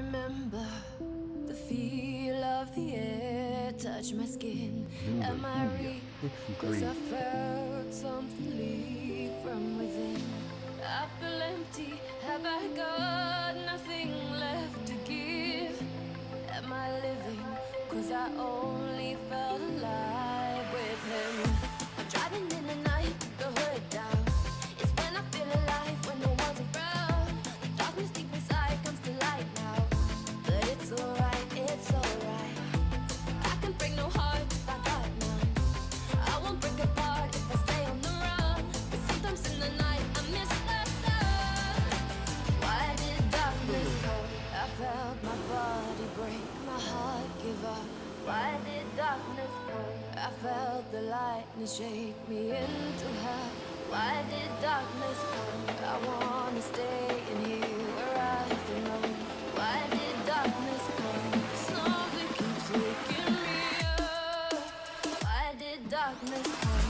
remember the feel of the air touch my skin. Am I real? 'Cause I felt something leave from within. I feel empty. Have I got nothing left to give? Am I living? 'Cause I only felt alive with him. I'm driving in the night, the hood down. It's when I feel alive, when no one's around. The darkness deep inside comes to light now. But it's alright, it's alright. I can break no heart if I got none. I won't break apart if I stay on the run. But sometimes in the night I miss the sun. Why did darkness come? I felt my body break, my heart give up. Why did darkness come? I felt the lightness shake me into hell. Why did darkness come? I wanna stay in here where I belong. Why did darkness come? Something keeps waking me up. Why did darkness come?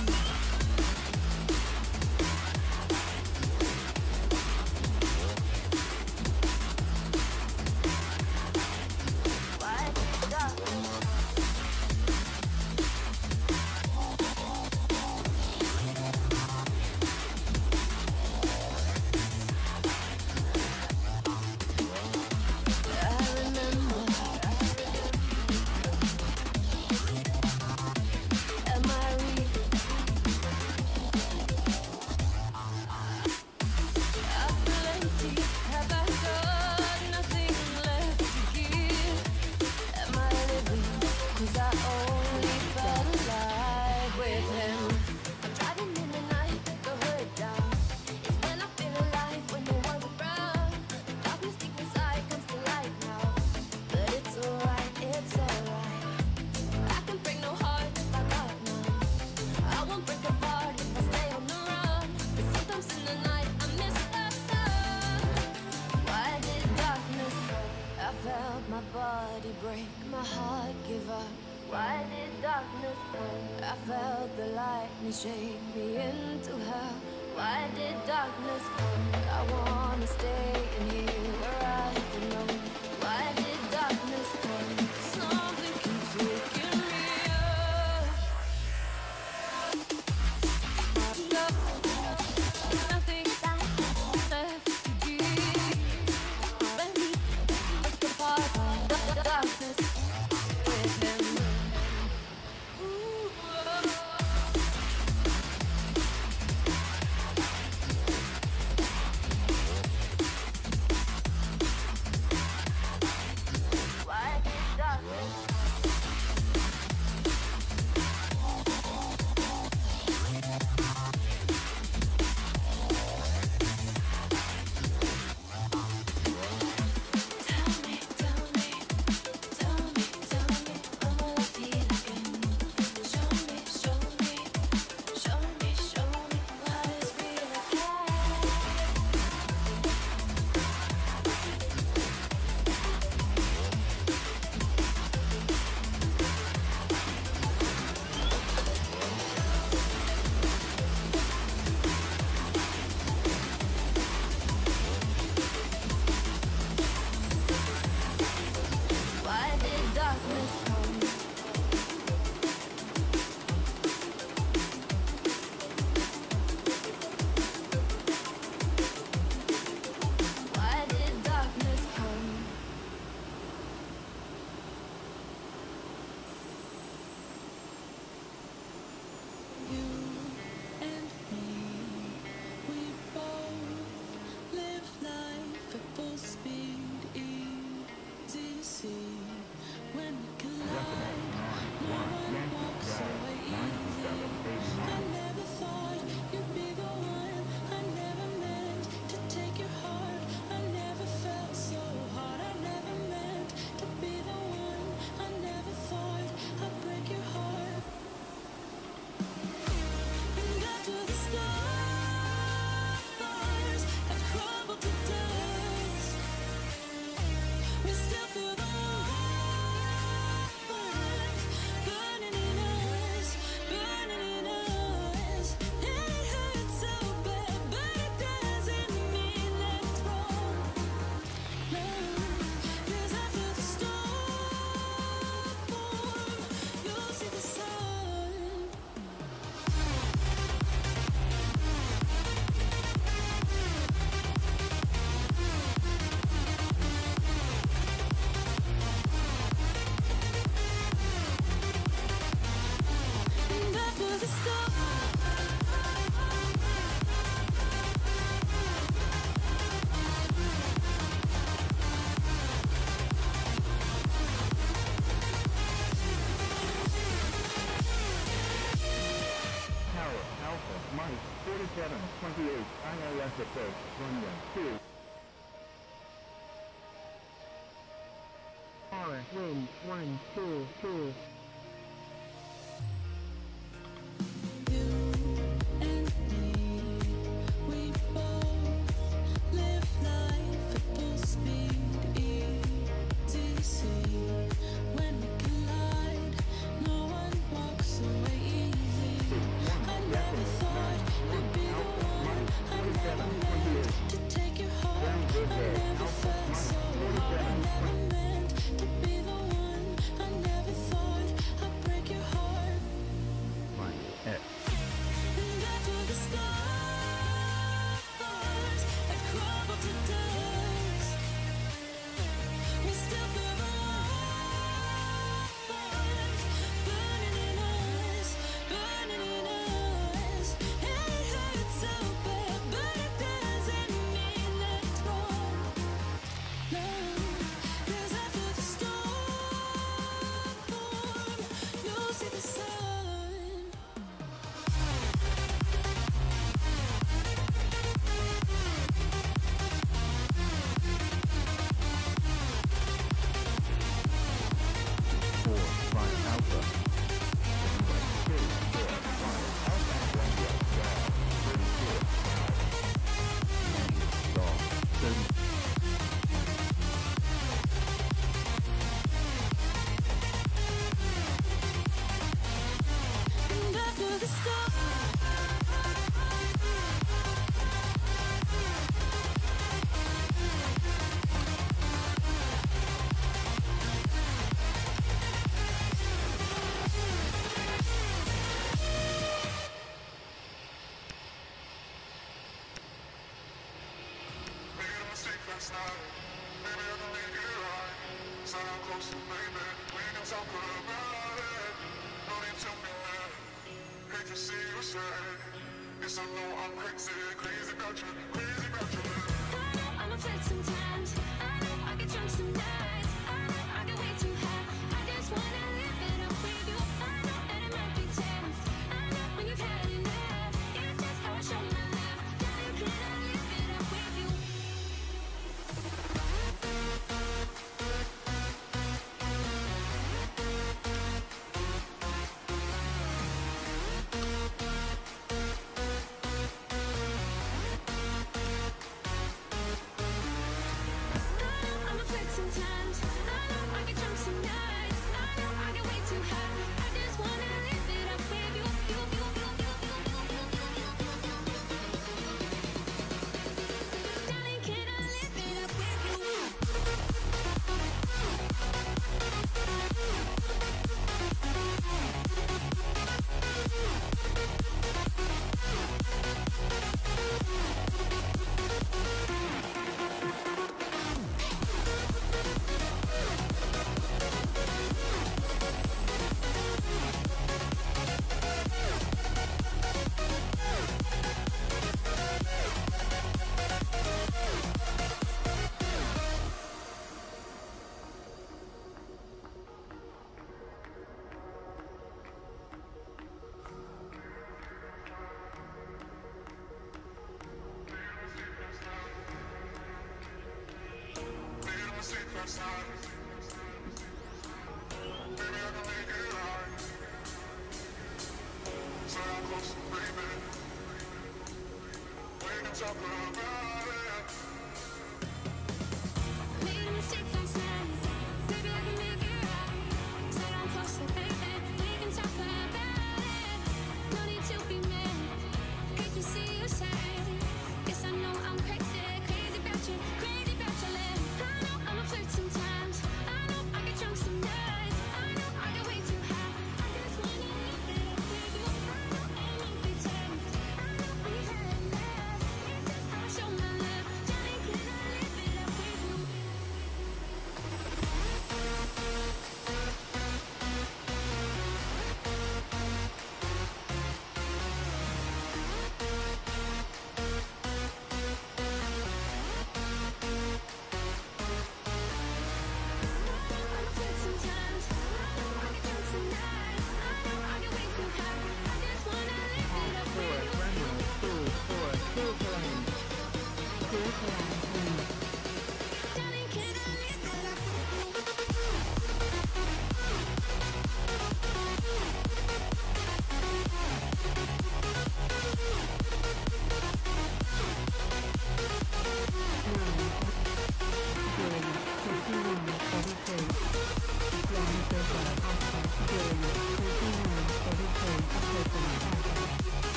Why did darkness come? Shake me into hell. Why did darkness come? I wanna stay in here where I belong. Why did darkness come? Something keeps waking me up. Nothing left to give. The part of the darkness with him. 28 ILS approach, runway 2. Wind 122. Sometimes I know I get drunk some nights. I know I get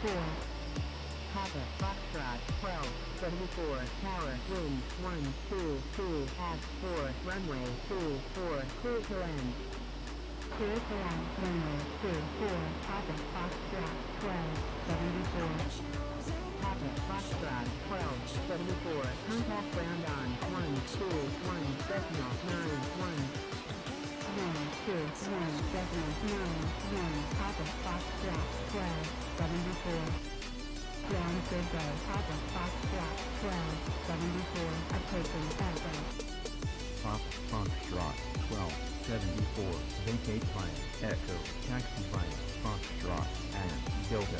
Papa Foxtrot 1274 Tower Room 122 at 4 Runway 24 clear to land. Clear to land runway 24 Papa Foxtrot 1274 Papa Foxtrot 1274 contact ground on 121.91 121.91 Papa Foxtrot 1274 Ground Bridge Papa Foxtrot 1274 approaching Echo. Papa Foxtrot 1274 vacate via Echo taxi via Foxtrot and Delta.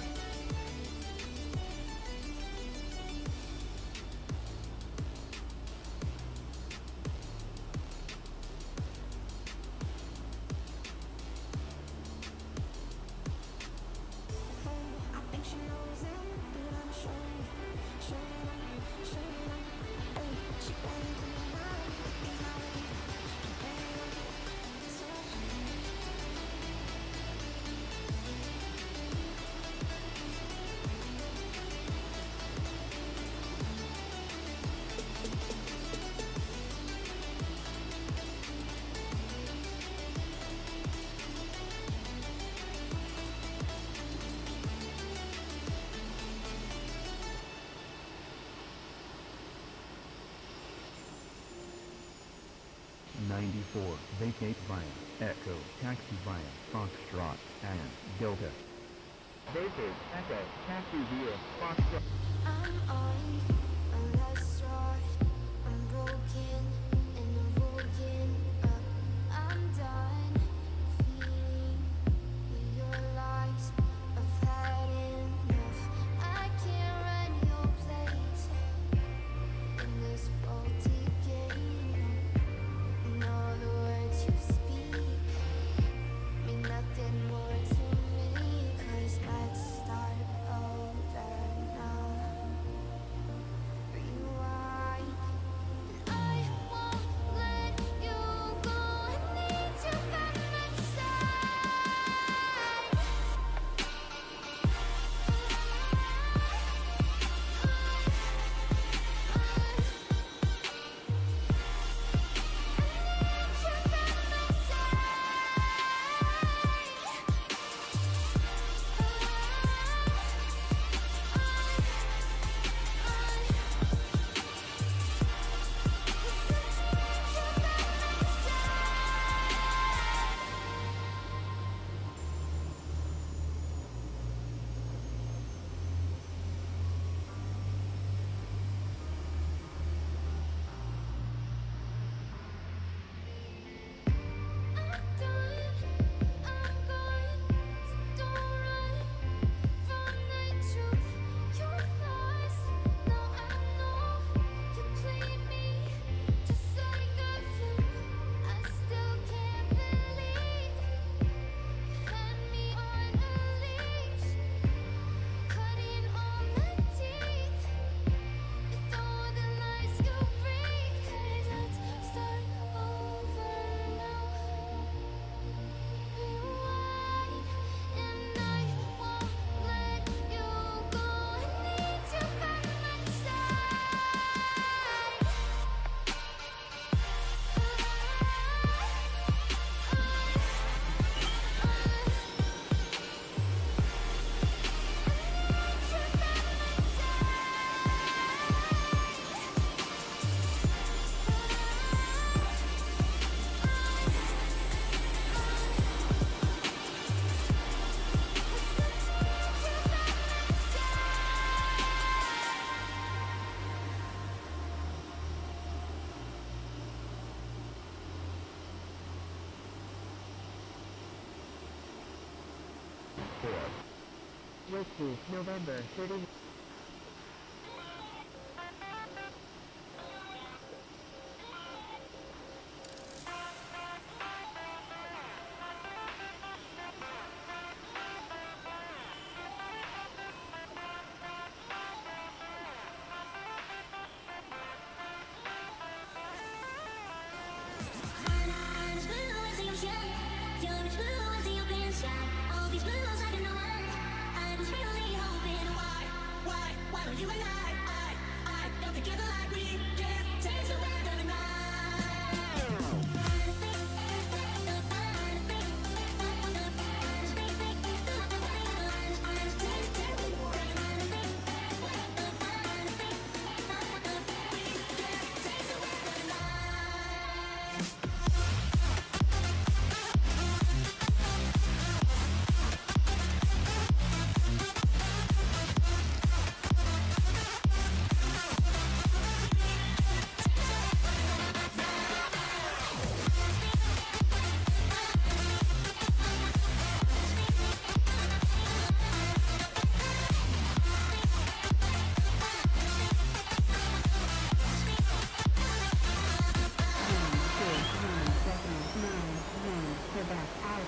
Vacate via Echo taxi via Foxtrot and Delta. Vacate Echo taxi via Foxtrot. I'm on a last straw. I'm broken and I'm woken up. I'm done feeding your lies. I've had enough. I can't run your place in this faulty game. And all the words you speak mean nothing more to me. 'Cause let's start over now. Rewind. I won't let you go. I need you by my side. Whiskey, November 30. All these blues I didn't know I was really hoping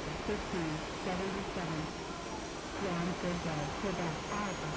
1577. Plan Sergei, Quebec, Alpha.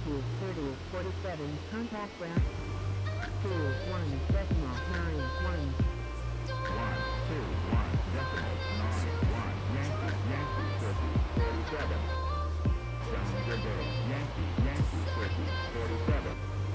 Yankee 30, 47, contact ramp 21.91. 121.91. Yankee 50, 47. Good day, Yankee 50, 47.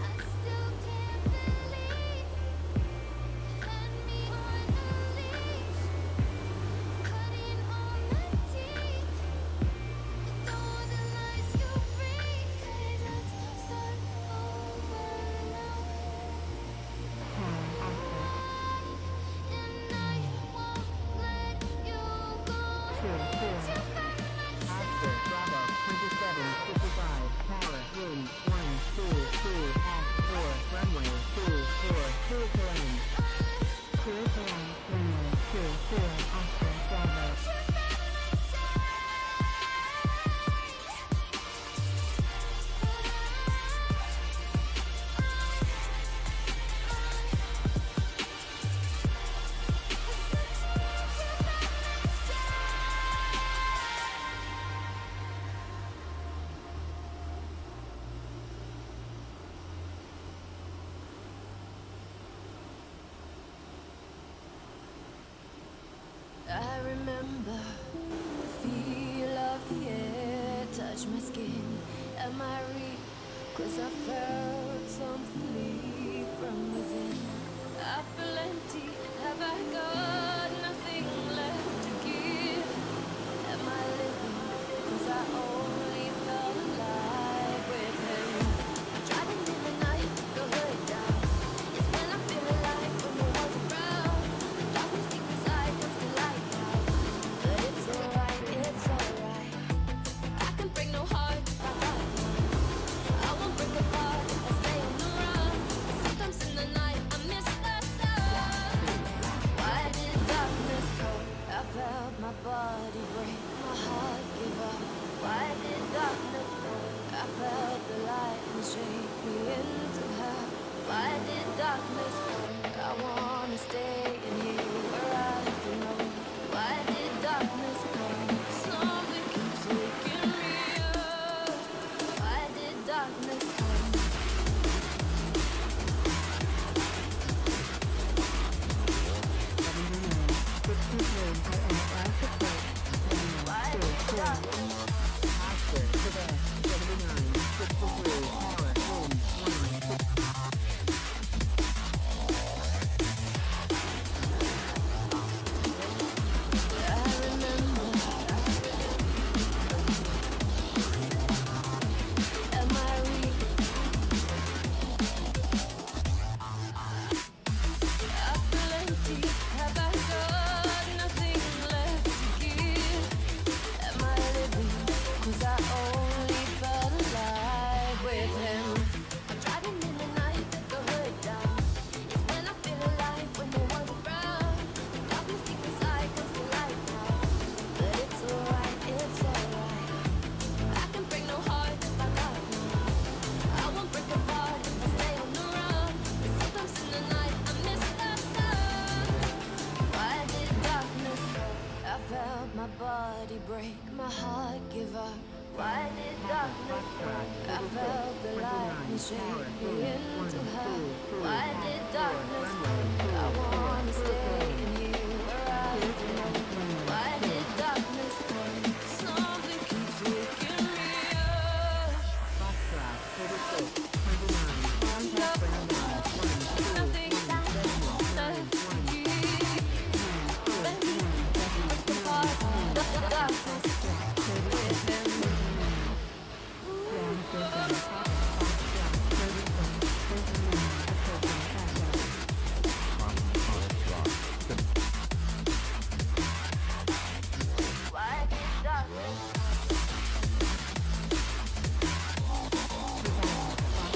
I remember the feel of the air touch my skin. Am I real? 'Cause I felt something leave from within. I feel empty. Have I got nothing left to give? Am I living? 'Cause I only felt alive with him. I'm driving in the night, the hood down. It's when I feel alive when no one's around. The darkness deep inside comes to light out. But it's alright, it's alright. I can break no heart if I got one. I won't break apart if I stay on the run. Sometimes in the night I miss the sun. Why did darkness come? I felt my body break, my heart give up. Why did darkness come? I felt the lightning shake me into hell. Why did darkness come? I wanna stay in here where I belong. Why did darkness come? Something keeps waking me up. Why did darkness come? Why did darkness break, my heart give up. Why did darkness come? I felt the lightning shake me into hell. Why did darkness come? I wanna stay in here where I belong. Why did darkness come? Something keeps waking me up. Nothing left to give. Baby, what's the part? The darkness with him. Why did darkness come?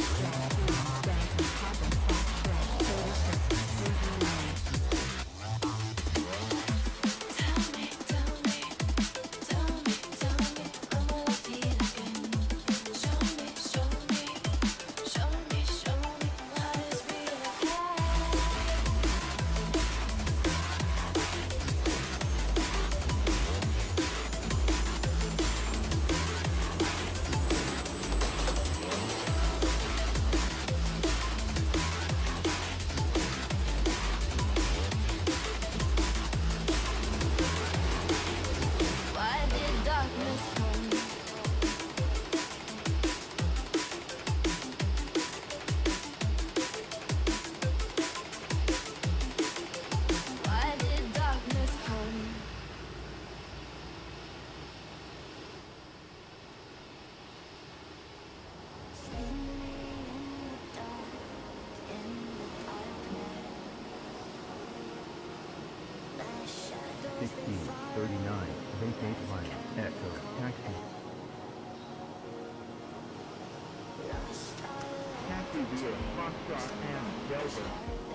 1639, vacate line, Echo, taxi. Taxi via Foxtrot and Delta.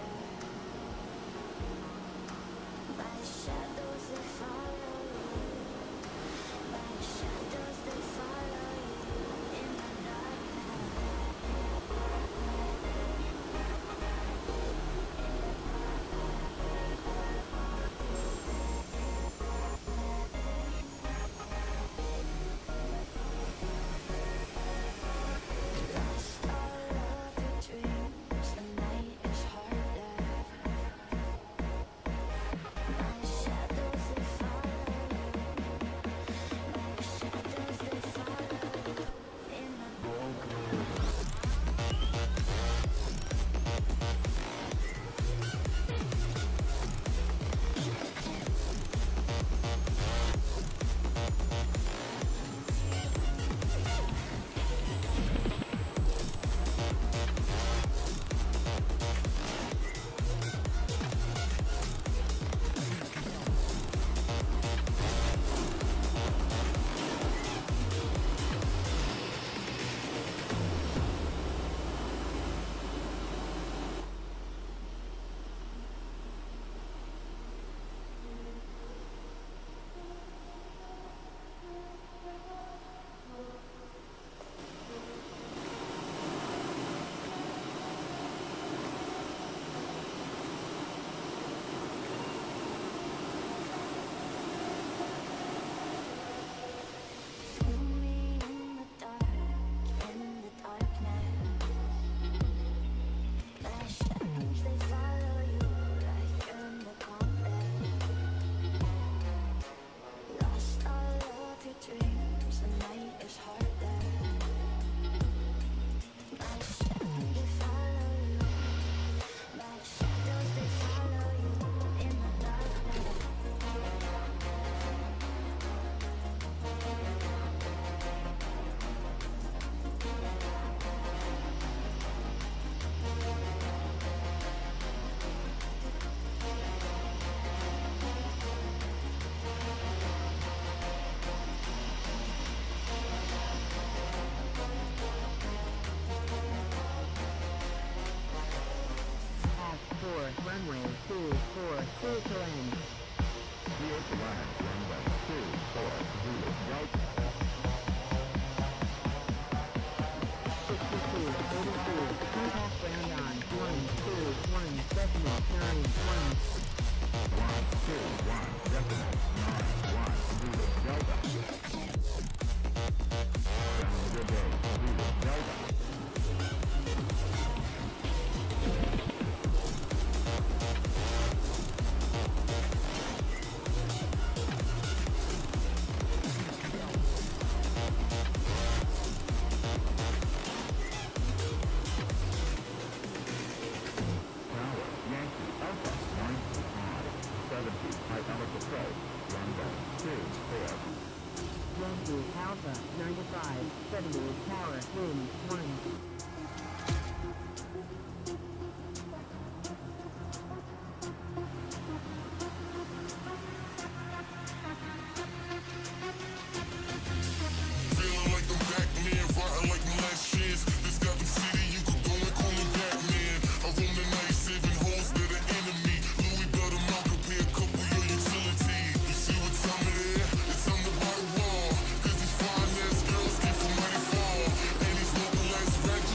Runway 24, clear to land. Clear to land, runway 24, Zulu, Delta. 62, 82, contact ground on 121, decimal 91. 121, decimal 91, Zulu, Delta. Good day, Zulu, Delta. Yankee Alpha 95, 70, Tower, wind 1. Girls get from mighty far, and these local ass rap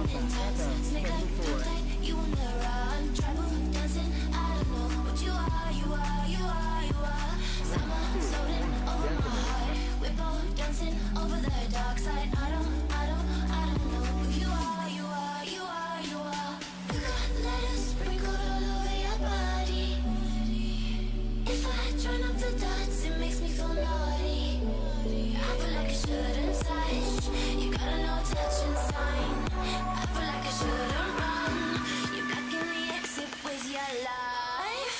in times. Snake like tongue tied, you on the run. Tribal dancing, I don't know what you are, you are, you are, you are. Summer floating over my heart. We're both dancing over the dark side. I don't know who you are, you are, you are, you are. You got letters sprinkled all over your body. If I join up the dots, it makes me feel naughty. I feel like I shouldn't touch. You got a no touching sign. I feel like I shouldn't run. You're blocking the exit with your life.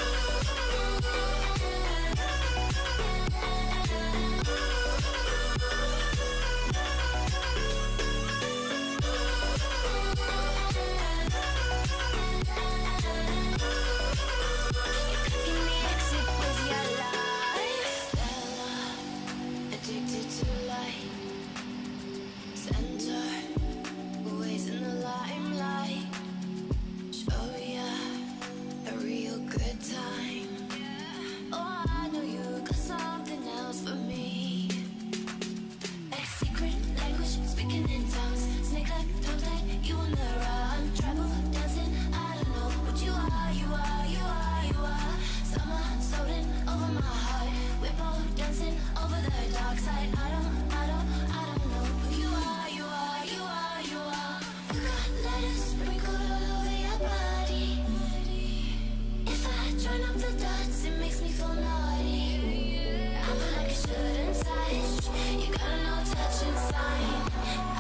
Addicted to light, center, always in the limelight. Show ya a real good time. Oh, I know you got something else for me. Like secret language, speaking in tongues. Snake like tongue tied, you on the run. Tribal dancing, I don't know what you are, you are, you are, you are. Summer floating over my heart. We're both dancing over the dark side. I don't know who you are, you are, you are, you are. You got letters sprinkled all over your body. If I join up the dots, it makes me feel naughty. I feel like I shouldn't touch. You got a no touching sign.